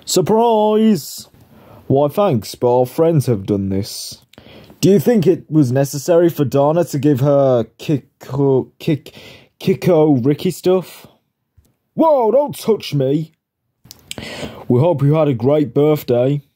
Surprise! Why thanks, but our friends have done this. Do you think it was necessary for Dana to give her Kiko Ricky stuff? Whoa, don't touch me! We hope you had a great birthday.